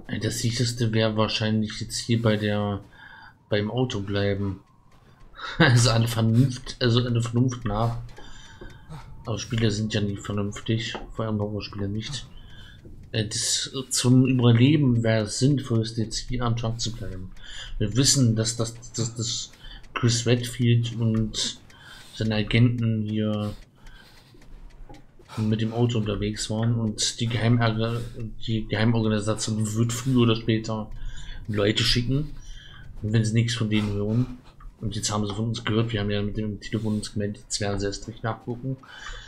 Das sicherste wäre wahrscheinlich jetzt hier beim Auto bleiben. Also eine Vernunft nach. Aber Spieler sind ja nie vernünftig, vor allem Horrorspieler nicht. Zum Überleben wäre es sinnvollst, jetzt hier am Tag zu bleiben. Wir wissen, dass Chris Redfield und seine Agenten hier mit dem Auto unterwegs waren und die Geheimorganisation wird früher oder später Leute schicken, und wenn sie nichts von denen hören. Und jetzt haben sie von uns gehört, wir haben ja mit dem Telefon uns gemeldet, jetzt werden sie erst nicht nachgucken.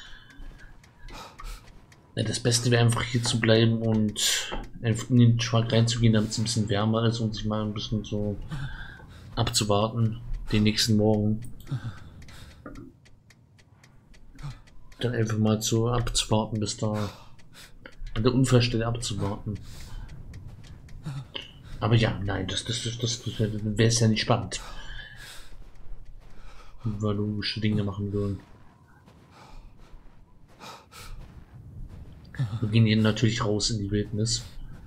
Ja, das Beste wäre einfach hier zu bleiben und einfach in den Truck reinzugehen, damit es ein bisschen wärmer ist und sich mal ein bisschen so abzuwarten, den nächsten Morgen. Dann einfach mal so abzuwarten, bis da an der Unfallstelle abzuwarten. Aber ja, nein, das wäre es ja nicht spannend. Weil logische Dinge machen würden. Wir gehen hier natürlich raus in die Wildnis.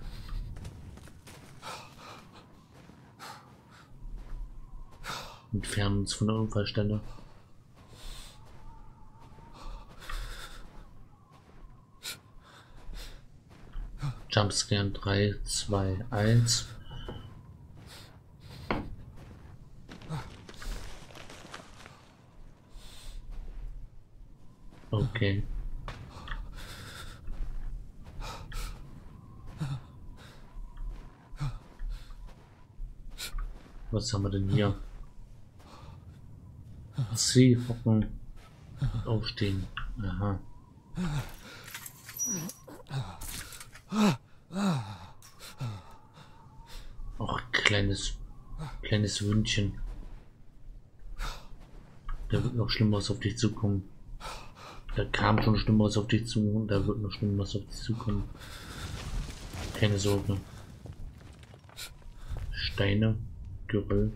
Entfernen uns von der Unfallstelle. Jumpscan 3, 2, 1. Okay. Was haben wir denn hier? C, hocken, aufstehen. Aha. Auch kleines Wündchen. Da wird noch Schlimmeres auf dich zukommen. Da kam schon Schlimmeres auf dich zu und da wird noch Schlimmeres auf dich zukommen. Keine Sorge. Steine, Geröll.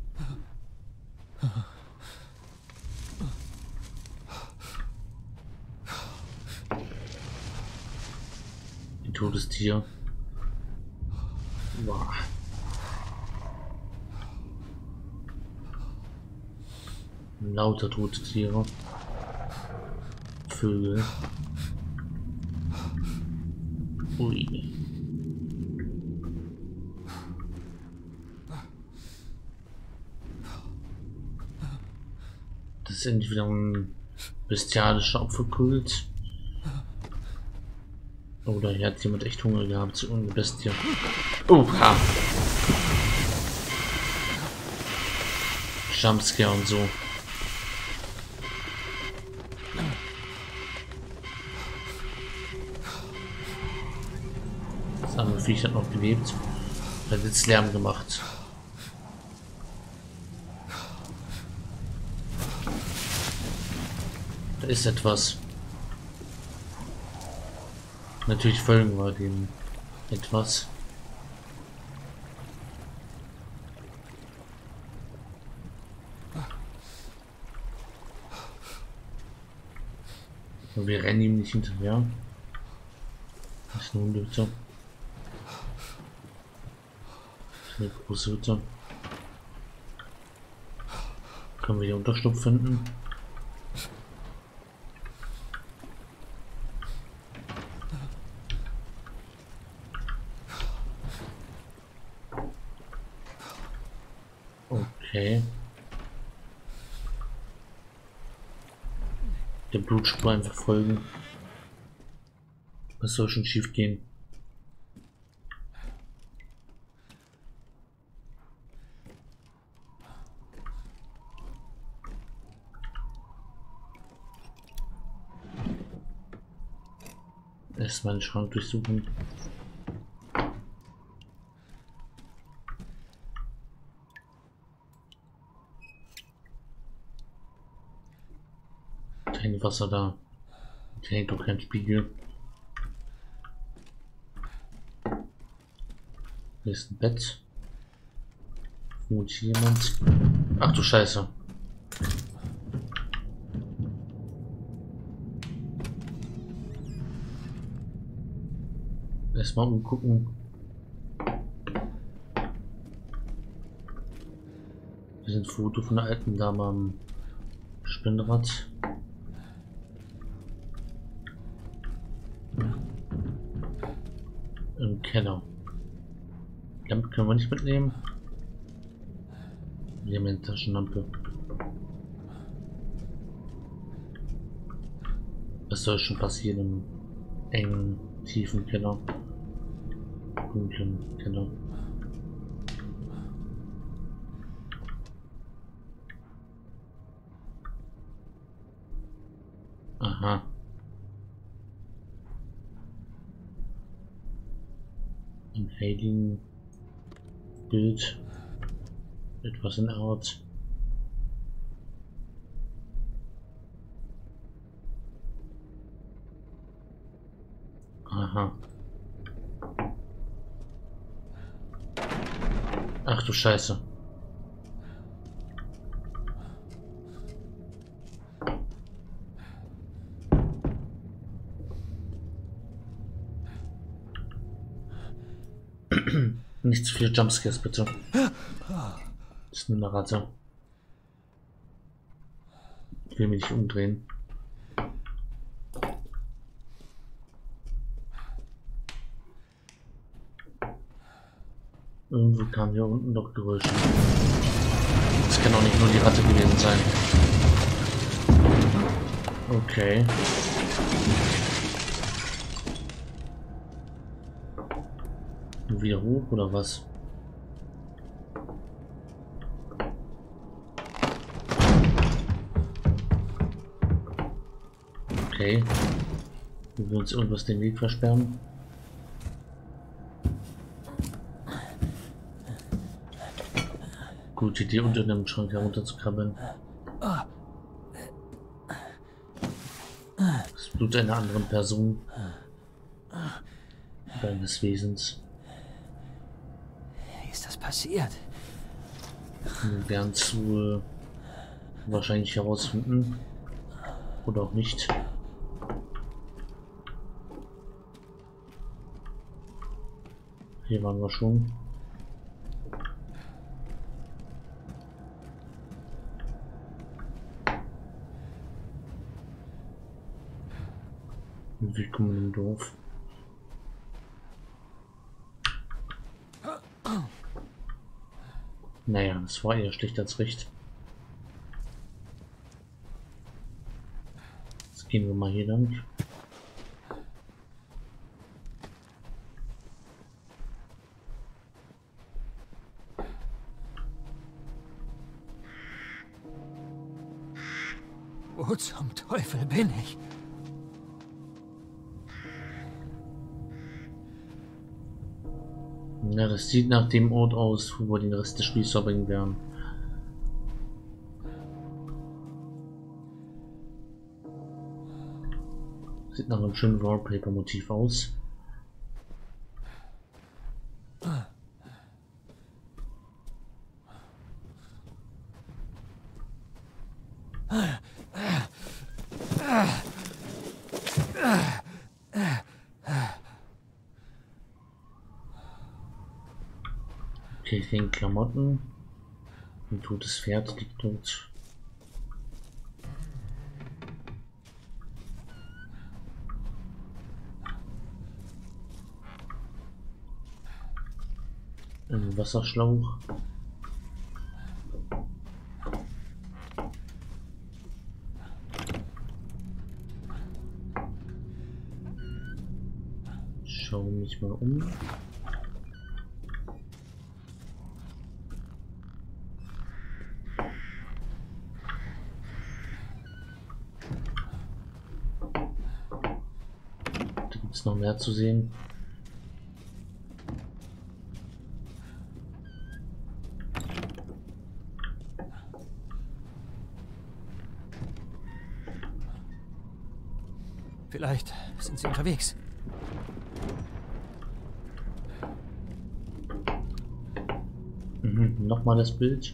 Ein totes Tier. Wow. Lauter tote Tiere. Vögel. Ui. Das ist entweder ein bestialischer Opferkult. Oder hier hat jemand echt Hunger gehabt zu irgendeiner Bestie. Oha! Jumpscare und so. Das arme Viech hat noch gelebt. Hat jetzt Lärm gemacht. Da ist etwas. Natürlich folgen wir dem etwas. Und wir rennen ihm nicht hinterher. Das ist eine Hütte. Das ist eine große Hütte. Können wir hier Unterschlupf finden? Okay. Der Blutspur einfach folgen. Was soll schon schief gehen? Erstmal den Schrank durchsuchen. Kein Wasser da. Da hängt doch kein Spiegel. Hier ist ein Bett. Vermutlich jemand. Ach du Scheiße. Erstmal umgucken. ein Foto von der alten Dame am Spinnrad. Im Keller. Lampe können wir nicht mitnehmen. Wir haben eine Taschenlampe. Was soll schon passieren im engen, tiefen Keller? Dunklen Keller. Aha. Ein heiligen Bild. Etwas in Art. Aha. Ach du Scheiße. Nicht zu viele Jumpscares, bitte. Das ist nur eine Ratte. Ich will mich nicht umdrehen. Irgendwo kam hier unten noch Geräusche. Das kann auch nicht nur die Ratte gewesen sein. Okay. Wieder hoch oder was? Okay. Wir will uns irgendwas den Weg versperren. Gute Idee, unter dem Schrank herunterzukrabbeln. Das Blut einer anderen Person. Deines Wesens. Wie ist das passiert? Wir werden es wahrscheinlich herausfinden. Oder auch nicht. Hier waren wir schon. Willkommen im Dorf. Naja, das war eher schlecht als recht. Jetzt gehen wir mal hier lang. Wo zum Teufel bin ich? Ja, das sieht nach dem Ort aus, wo wir den Rest des Spiels verbringen werden. Sieht nach einem schönen Wallpaper-Motiv aus. Okay, ich denke Klamotten. Ein totes Pferd liegt dort. Ein Wasserschlauch. Schau mich mal um. Da gibt es noch mehr zu sehen. Vielleicht sind sie unterwegs. Nochmal das Bild.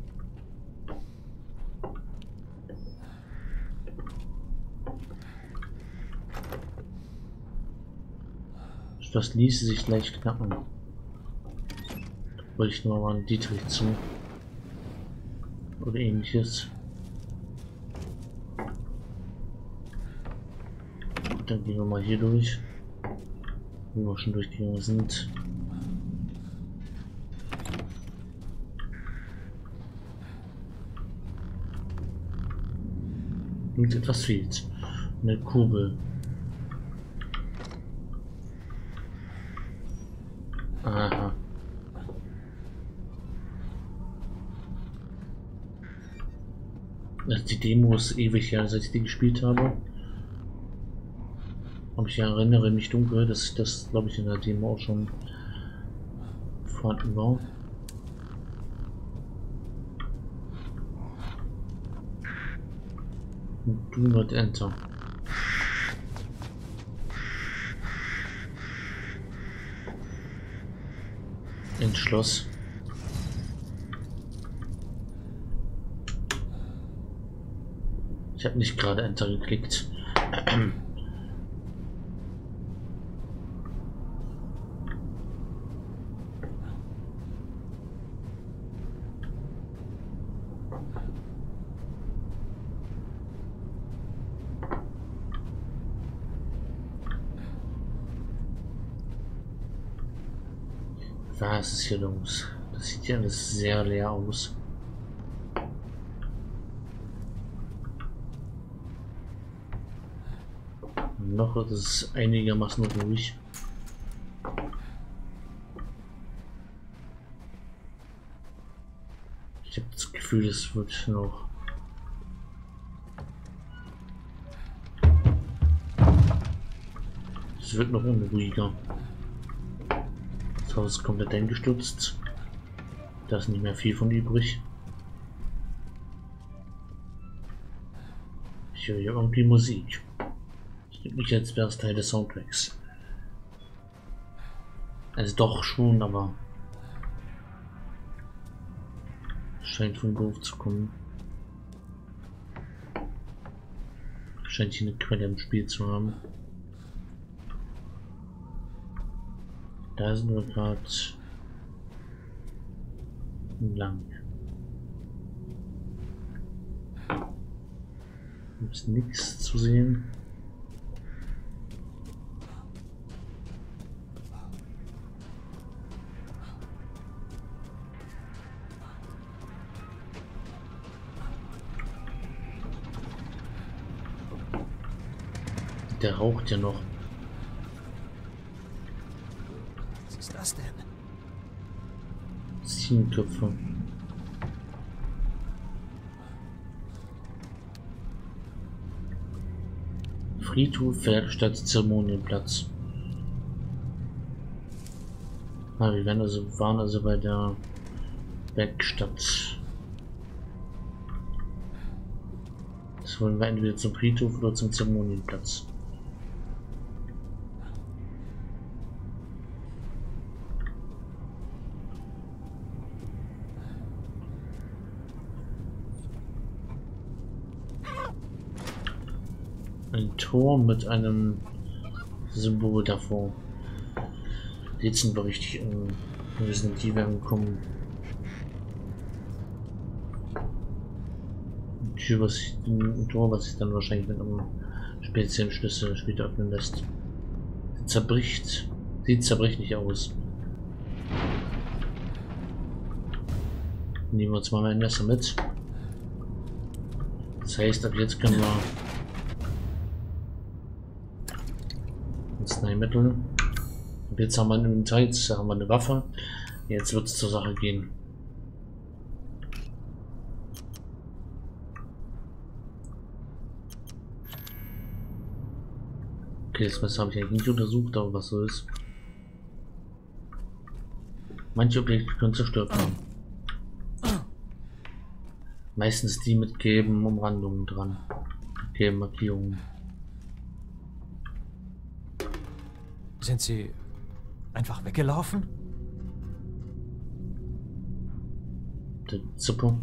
Das ließe sich gleich knacken. Da wollte ich nur mal einen Dietrich zu. oder ähnliches. Gut, dann gehen wir mal hier durch, wo wir schon durchgegangen sind. Und etwas fehlt. Eine Kugel. Aha. Also die Demo ist ewig her, seit ich die gespielt habe. Aber ich erinnere mich dunkel, dass das, glaube ich, in der Demo auch schon vorhanden war. Do not enter. Ins Schloss. Ich habe nicht gerade Enter geklickt. Was ist hier los? Das sieht ja alles sehr leer aus. Noch ist es einigermaßen ruhig. Ich habe das Gefühl, es wird noch. Es wird noch unruhiger. Das Haus ist komplett eingestürzt. Da ist nicht mehr viel von übrig. Ich höre hier irgendwie Musik. Nicht, als wäre es Teil des Soundtracks. Also doch schon, aber scheint von doof zu kommen. Scheint hier eine Quelle im Spiel zu haben. Da sind wir gerade lang. Gibt es nichts zu sehen. Der raucht ja noch. Was ist das denn? Ziegenköpfe. Friedhof statt Zeremonienplatz. Ah, wir waren also bei der Werkstatt. Das wollen wir entweder zum Friedhof oder zum Zeremonienplatz. Ein Tor mit einem Symbol davor. Jetzt sind wir richtig in Resident Evil angekommen. Ein Tor, was sich dann wahrscheinlich mit einem speziellen Schlüssel später öffnen lässt. Zerbricht. Sieht zerbrechlich aus. Nehmen wir uns mal ein Messer mit. Das heißt, ab jetzt können wir Mittel. Und jetzt haben wir einen Inventar, jetzt haben wir eine Waffe. Jetzt wird es zur Sache gehen. Okay, das Messer habe ich eigentlich nicht untersucht, aber was so ist. Manche Objekte können zerstört werden. Meistens die mit gelben Umrandungen dran. Mit gelben Markierungen. Sind Sie einfach weggelaufen? Super.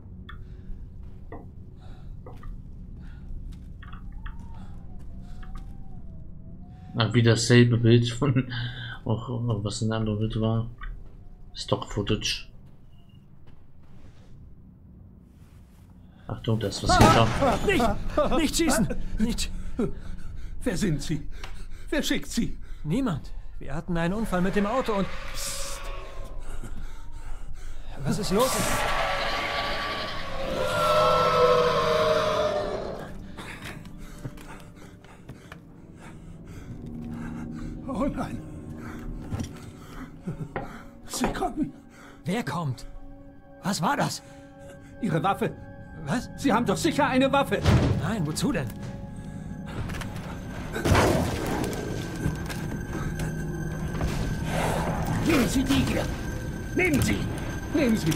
Wie dasselbe Bild von auch was in der anderen Bild war. Stock Footage. Achtung, da ist was hinter. Nicht schießen! Nicht! Wer sind Sie? Wer schickt Sie? Niemand. Wir hatten einen Unfall mit dem Auto und... Psst. Was ist los? Oh nein. Sie kommen. Wer kommt? Was war das? Ihre Waffe. Was? Sie haben doch sicher eine Waffe. Nein, wozu denn? Nehmen Sie die hier. Nehmen Sie. Nehmen Sie.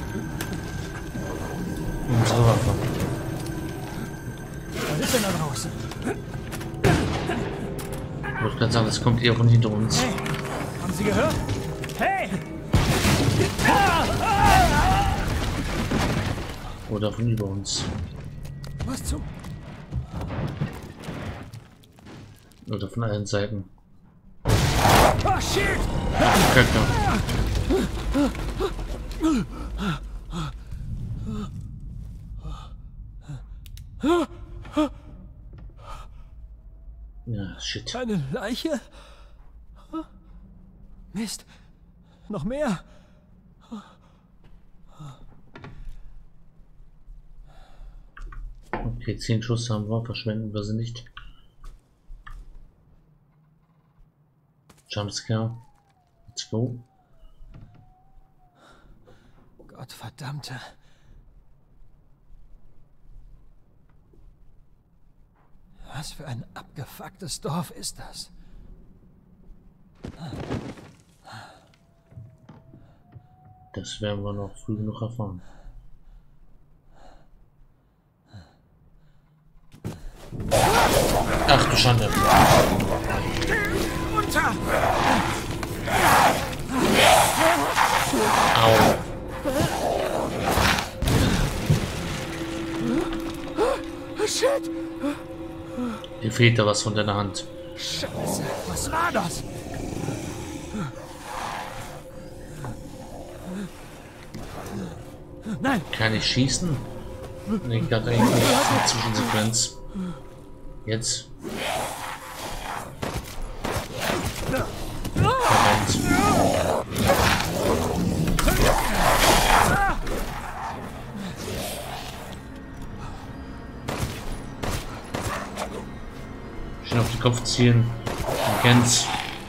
Unsere Waffe. Was ist denn da draußen? Ich wollte gerade sagen, das kommt eher von hinter uns. Hey, haben Sie gehört? Hey! Oder von über uns. Was zum... Oder von allen Seiten. Oh, shit! Köcker. Ja, shit. Eine Leiche? Mist. Noch mehr? Okay, 10 Schuss haben wir, verschwenden wir sie nicht. Jumpscare. Let's go. Gottverdammte. Was für ein abgefucktes Dorf ist das? Das werden wir noch früh genug erfahren. Ach du Schande. Runter! Au. Shit! Dir fehlt da was von deiner Hand. Scheiße, was war das? Nein! Kann ich schießen? Nee, gerade eigentlich nicht. Das ist eine Zwischensequenz. Jetzt. Moment. Schön auf den Kopf ziehen. Man kennt's.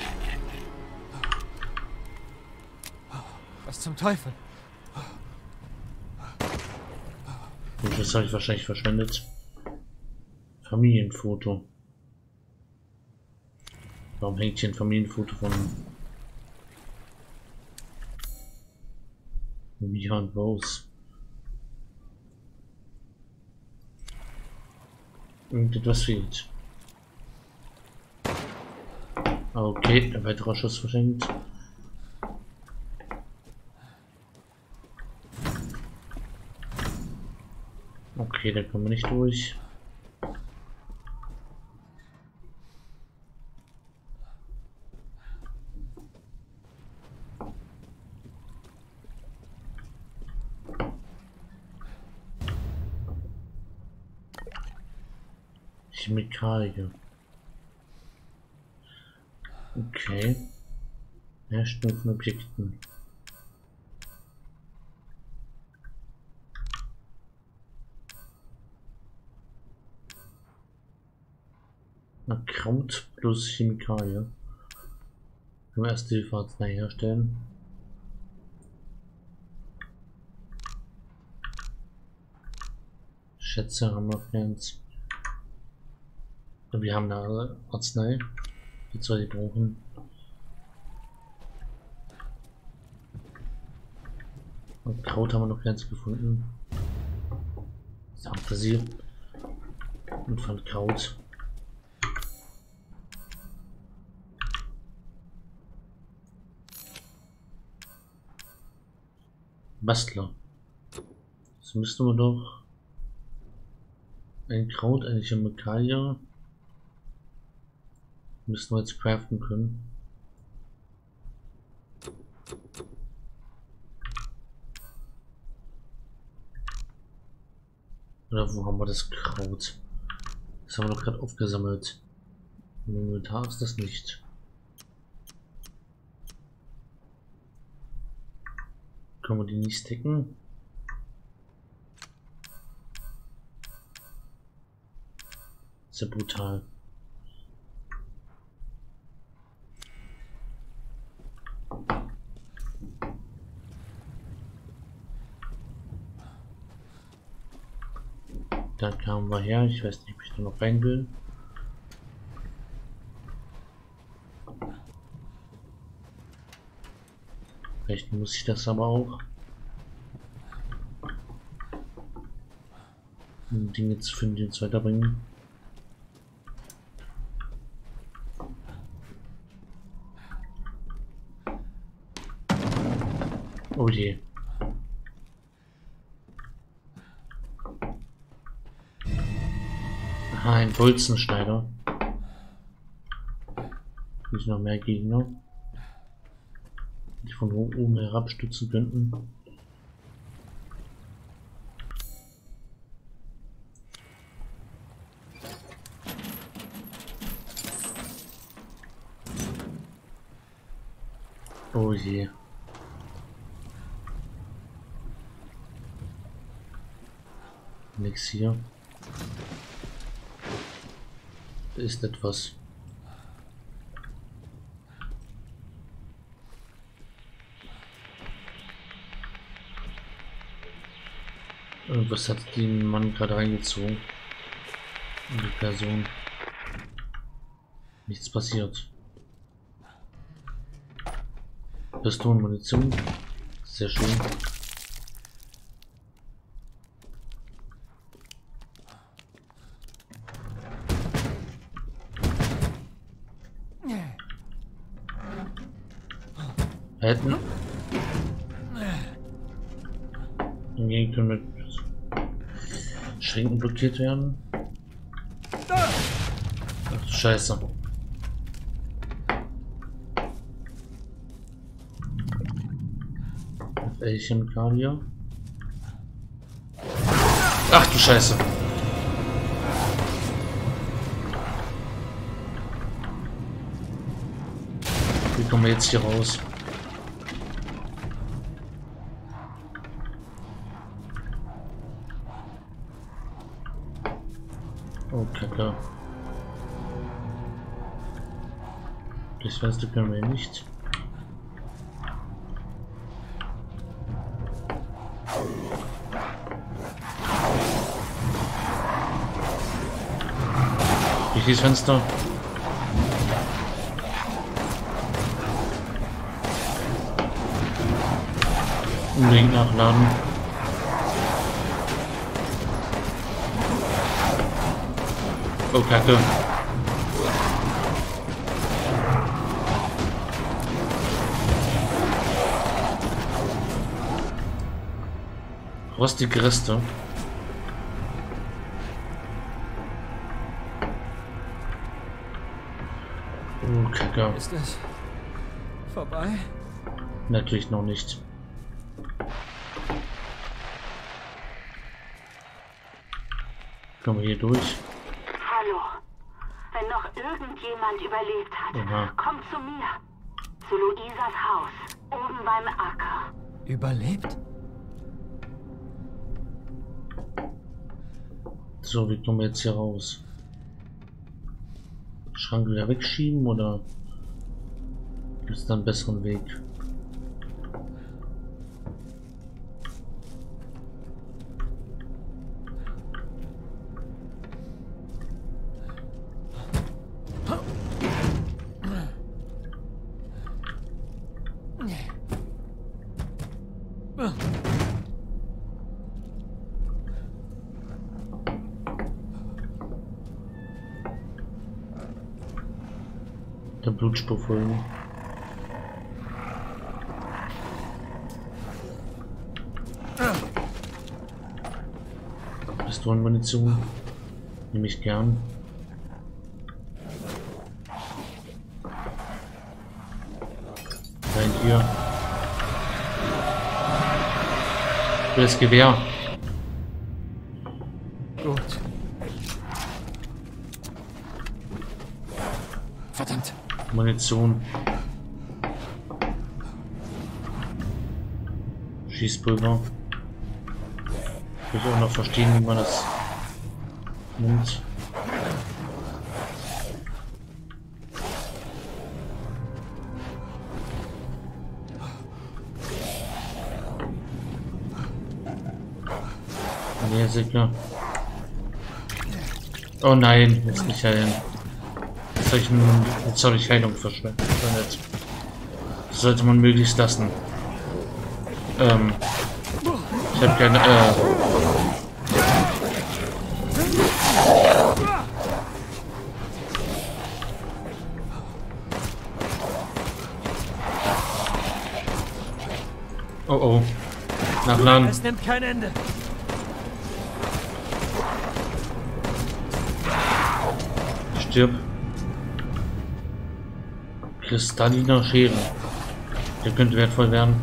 Was zum Teufel? Und das habe ich wahrscheinlich verschwendet. Familienfoto. Warum hängt hier ein Familienfoto von Mia und Rose? Irgendetwas fehlt. Okay, ein weiterer Schuss verschenkt. Okay, da kommen wir nicht durch. Chemikalie. Okay. Herstellung von Objekten. Kraut plus Chemikalie. Können wir erst die Arznei herstellen. Schätze haben wir ganz. Wir haben eine Arznei. Die soll die brauchen. Und Kraut haben wir noch ganz gefunden. Fantasie. Und von Kraut. Bastler. Das müssten wir doch. Ein Kraut, eine Chemikalie. Müssen wir jetzt craften können. Oder wo haben wir das Kraut? Das haben wir doch gerade aufgesammelt. Im Inventar ist das nicht. Können wir die nicht stacken? Sehr brutal. Da kamen wir her. Ich weiß nicht, ob ich da noch rein will. Vielleicht muss ich das aber auch. Um Dinge zu finden, die uns weiterbringen. Oh je. Aha, ein Bolzenschneider. Hier sind noch mehr Gegner, die von oben herabstützen könnten. Oh je. Nix hier. Da ist etwas. Irgendwas hat den Mann gerade reingezogen. Und die Person. Nichts passiert. Pistolen, Munition. Sehr schön. Hätten. Hingegen können mit Schränken blockiert werden. Ach du Scheiße. Welche Chemikalie? Ach du Scheiße. Wie kommen wir jetzt hier raus? Oh, Kacke. Das Fenster können wir nicht. Welches Fenster? Unbedingt nachladen. Oh, Kacke. Rostige Reste. Oh, Kacke. Ist es vorbei? Natürlich noch nicht. Kommen wir hier durch? Hallo. Wenn noch irgendjemand überlebt hat, Aha. kommt zu mir. Zu Luisas Haus. Oben beim Acker. Überlebt? So, wie kommen wir jetzt hier raus? Schrank wieder wegschieben oder gibt es da einen besseren Weg? Der Blutspur folgen. Pistolenmunition nehme ich gern. Nein, hier. Das Gewehr. Gut. Verdammt. Munition. Schießpulver. Ich will auch noch verstehen, wie man das nimmt. Nee, sicher. Oh nein, jetzt nicht heilen. Jetzt habe ich Heilung verschwendet. Das sollte man möglichst lassen. Ich habe keine. Oh oh. Nachladen. Es nimmt kein Ende. Stirb. Kristalliner Schäden. Der könnte wertvoll werden.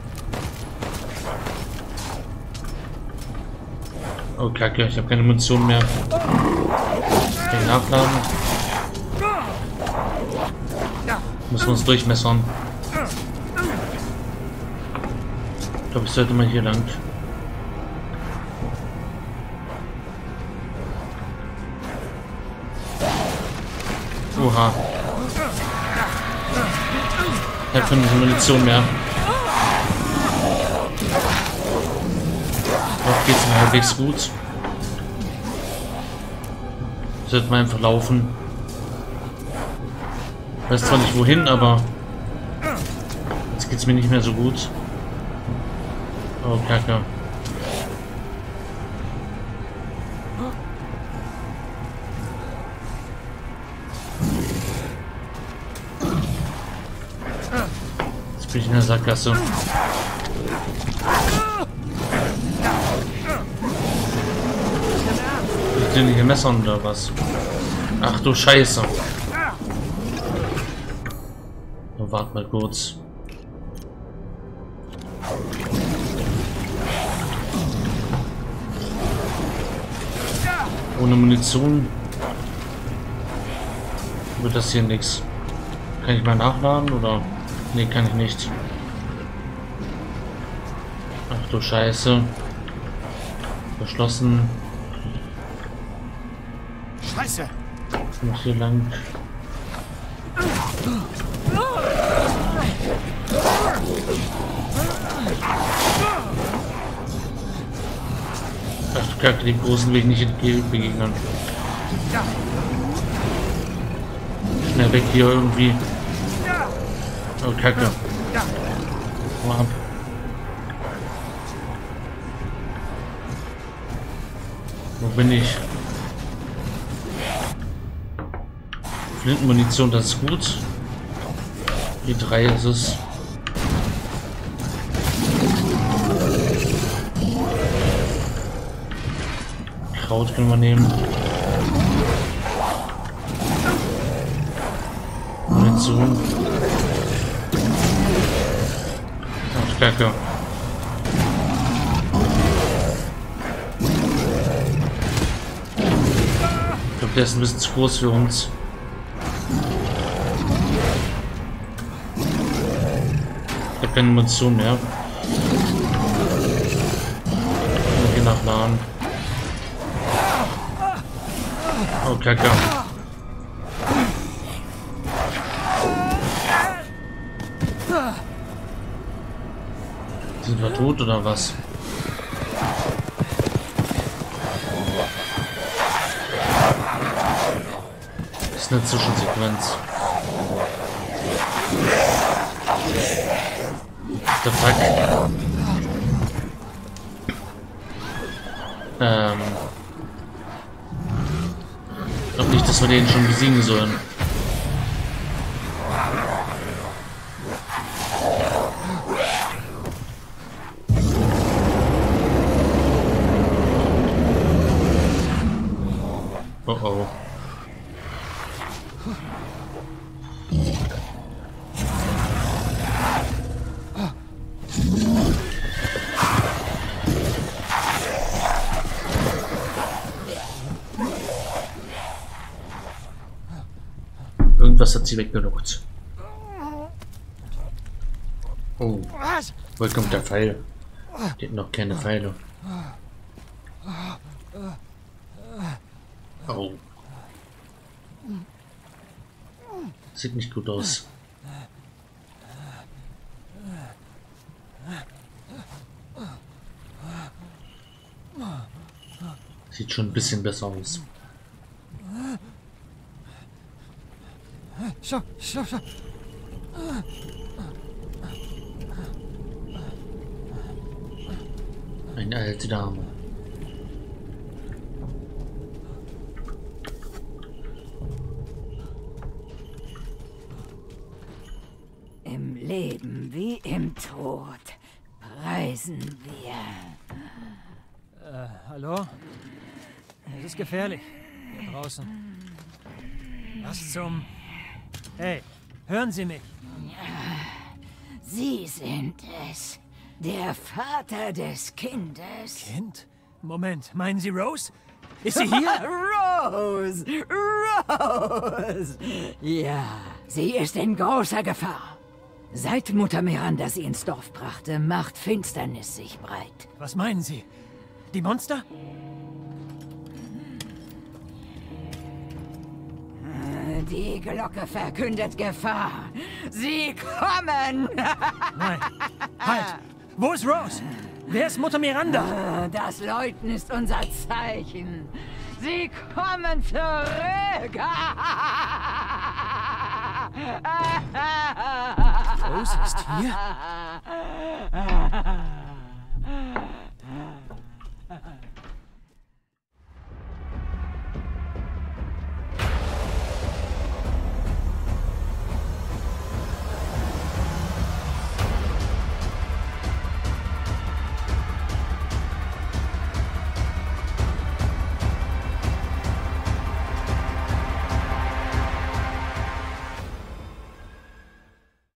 Oh Kacke, ich habe keine Munition mehr. Kann ich nachladen? Müssen wir uns durchmessern. Ich glaube, ich sollte mal hier lang. Oha. Ich habe keine Munition mehr. Noch geht's mir halbwegs gut. Sollte man einfach laufen. Ich weiß zwar nicht wohin, aber jetzt geht's mir nicht mehr so gut. Oh, Kacke. Jetzt bin ich in der Sackgasse. Persönliche Messer oder was? Ach du Scheiße. Oh, warte mal kurz. Ohne Munition wird das hier nichts. Kann ich mal nachladen oder? Ne, kann ich nicht. Ach du Scheiße. Verschlossen. Scheiße! Ich muss hier lang. Ach du Kacke, den großen Weg nicht begegnen. Schnell weg hier irgendwie. Oh Kacke. Hau ab. Wo bin ich? Flintenmunition, das ist gut. Die 3 ist es. Kraut können wir nehmen. Munition. Ach, Kacke. Ich glaube, der ist ein bisschen zu groß für uns. Ich habe keine Munition mehr. Ich gehe nachladen. Oh, Kacke. Sind wir tot oder was? Das ist eine Zwischensequenz. The fuck? Ich glaube nicht, dass wir den schon besiegen sollen. Oh oh. sie weggelockt. Oh, Was? wo kommt der Pfeil? Die hat noch keine Pfeile. Oh. Sieht nicht gut aus. Sieht schon ein bisschen besser aus. Schau. Eine alte Dame. Im Leben wie im Tod preisen wir. Hallo? Es ist gefährlich. Hier draußen. Was zum... Hey, hören Sie mich. Sie sind es. Der Vater des Kindes. Kind? Moment, meinen Sie Rose? Ist sie hier? Rose! Rose! Ja, sie ist in großer Gefahr. Seit Mutter Miranda sie ins Dorf brachte, macht Finsternis sich breit. Was meinen Sie? Die Monster? Die Glocke verkündet Gefahr. Sie kommen! Nein. Halt! Wo ist Rose? Wer ist Mutter Miranda? Das Läuten ist unser Zeichen. Sie kommen zurück! Rose ist hier?